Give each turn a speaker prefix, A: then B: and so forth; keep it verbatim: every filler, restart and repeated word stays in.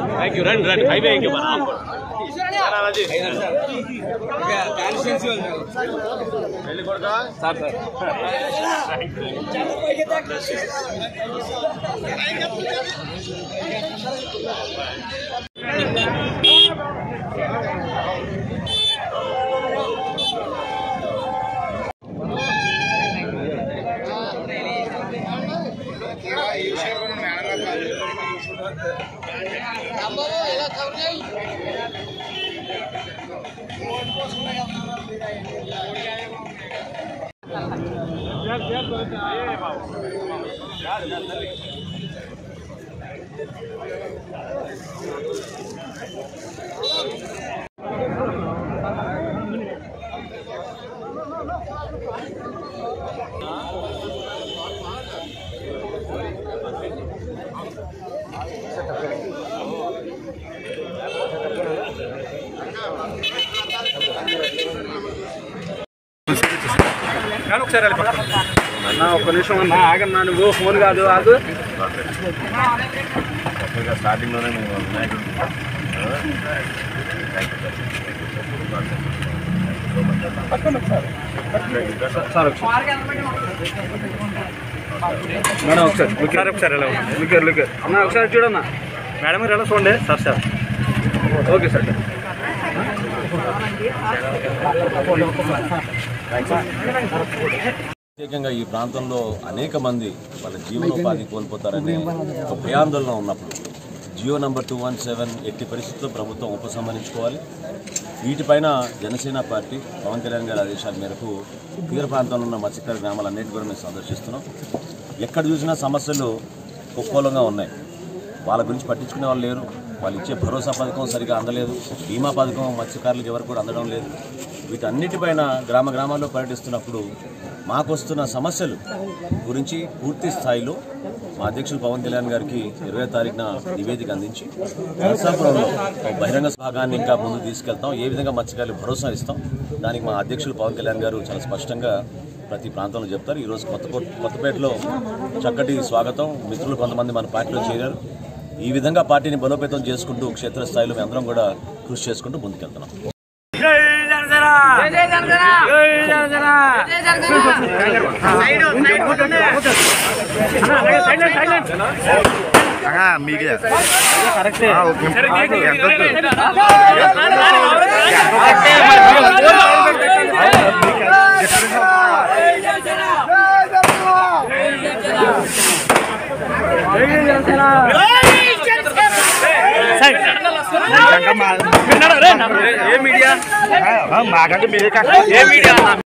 A: Thank you రండి రండి highway ఇంక వెళ్ళి కొడతా సార్ సార్ ఒకసారి అన్న ఒక్క నిమిషం అన్న ఆగన్నా నువ్వు ఫోన్ కాదు ఆగు స్టార్టింగ్లోనే మేడం ఒకసారి ఒకసారి ఒకసారి ఎలా లుకర్ లుకర్ అన్న ఒకసారి చూడన్నా మేడం మీరు ఎలా చూడండి సార్ సార్ ఓకే సార్
B: ప్రత్యేకంగా ఈ ప్రాంతంలో అనేక మంది వాళ్ళ జీవనోపాధి కోల్పోతారని ఒక భయాందోళన ఉన్నప్పుడు Jio number two one seven ఎట్టి పరిస్థితుల్లో ప్రభుత్వం ఉపసంహరించుకోవాలి. వీటిపైన జనసేన పార్టీ పవన్ కళ్యాణ్ గారి ఆదేశాల మేరకు తీర ప్రాంతంలో ఉన్న మత్స్యకార గ్రామాలన్నిటి కూడా మేము సందర్శిస్తున్నాం. ఎక్కడ చూసినా సమస్యలు కుక్కోలంగా ఉన్నాయి. వాళ్ళ గురించి పట్టించుకునే వాళ్ళు లేరు. వాళ్ళు ఇచ్చే భరోసా పథకం సరిగా అందలేదు. బీమా పథకం మత్స్యకారులకు ఎవరు కూడా అందడం లేదు. వీటన్నిటిపైన గ్రామ గ్రామాల్లో పర్యటిస్తున్నప్పుడు మాకు వస్తున్న సమస్యలు గురించి పూర్తి స్థాయిలో మా అధ్యక్షులు పవన్ కళ్యాణ్ గారికి ఇరవై తారీఖున నివేదిక అందించి నరసాపురంలో బహిరంగ భాగాన్ని ఇంకా ముందు తీసుకెళ్తాం. ఏ విధంగా మత్స్యకారులకు భరోసా ఇస్తాం దానికి మా అధ్యక్షులు పవన్ కళ్యాణ్ గారు చాలా స్పష్టంగా ప్రతి ప్రాంతంలో చెప్తారు. ఈరోజు కొత్త కొత్తపేటలో చక్కటి స్వాగతం. మిత్రులు కొంతమంది మన పార్టీలో చేరారు. ఈ విధంగా పార్టీని బలోపేతం చేసుకుంటూ క్షేత్రస్థాయిలో మేమందరం కూడా కృషి చేసుకుంటూ ముందుకెళ్తున్నాం.
A: ఏ మీడియా మాకంటే మీరే ఏ మీడియా